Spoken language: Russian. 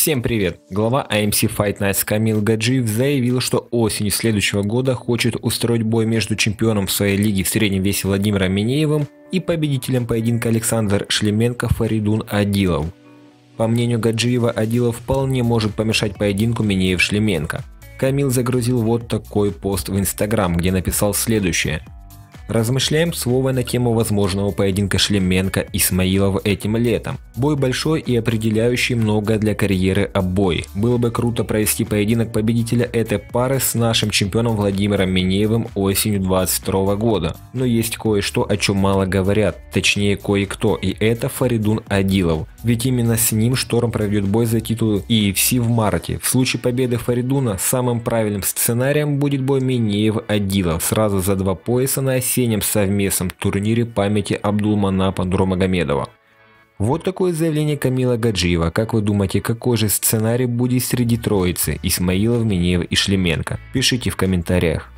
Всем привет! Глава AMC Fight Night Камил Гаджиев заявил, что осенью следующего года хочет устроить бой между чемпионом своей лиги в среднем весе Владимиром Минеевым и победителем поединка Александр Шлеменко Фаридун Адилов. По мнению Гаджиева, Адилов вполне может помешать поединку Минеев-Шлеменко. Камил загрузил вот такой пост в Instagram, где написал следующее. Размышляем с Вовой на тему возможного поединка Шлеменко-Исмаилов этим летом. Бой большой и определяющий многое для карьеры обоих. Было бы круто провести поединок победителя этой пары с нашим чемпионом Владимиром Минеевым осенью 2022 года. Но есть кое-что, о чем мало говорят, точнее кое-кто, и это Фаридун Адилов. Ведь именно с ним Шторм проведет бой за титул UFC в марте. В случае победы Фаридуна самым правильным сценарием будет бой Минеев-Адилов сразу за 2 пояса на осеннем совместном турнире памяти Абдулманаба Нурмагомедова. Вот такое заявление Камила Гаджиева. Как вы думаете, какой же сценарий будет среди троицы Исмаилов, Минеев и Шлеменко? Пишите в комментариях.